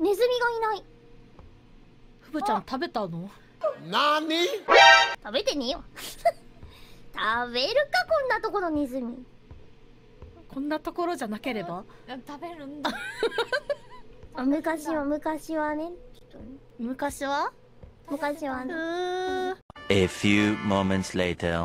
ネズミがいない。 ふぶちゃん食べたの？ なに？ 食べてねえよ。食べるかこんなところネズミ。 こんなところじゃなければ食べるんだ。 昔はね。 昔はね。 A few moments later. こういうこと。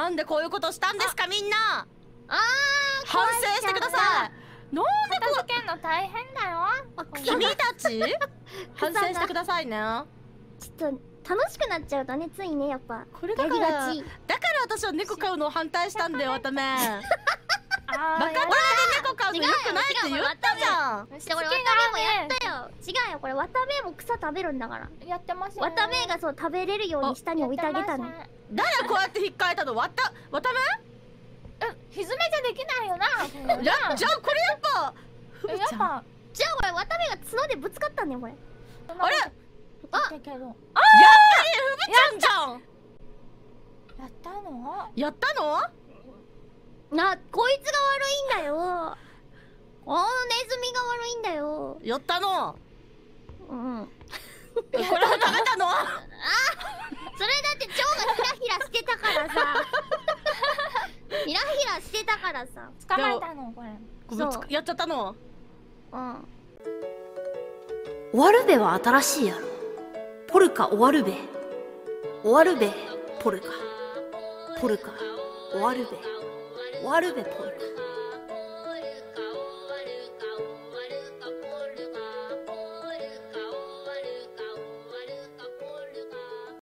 なんでこういうことしたんですかみんな。反省してください。なんで片付けるの大変だよ。 君たち反省してくださいね。 ちょっと楽しくなっちゃうとね、ついね、やっぱこれだから私は猫飼うのを反対したんだよ、わため。バカバカで猫飼うの良くないって言ったじゃん。 これ渡部もやったよ。違うよ、これ渡部も草食べるんだから。 やってますよ。 渡部がそう食べれるように下に置いてあげたの。 誰こうやって引っかえたの？わため？ ひずめじゃできないよな。 じゃあこれやっぱやっぱじゃあこれ渡部が角でぶつかったんだよこれ。 あれ？ やっぱりふぶちゃんじゃん。 やったの？ やったの？ こいつが悪いんだよ。このネズミが悪いんだよ。 やったの？ うん。 これを食べたの？ それだって蝶がヒラヒラしてたからさ。ヒラヒラしてたからさ。 捕まえたのこれ。 そうやっちゃったの？ うん。 終わるべは新しいやろ。ポルカ終わるべ。終わるべポルカ。ポルカ終わるべ。終わるべポルカ。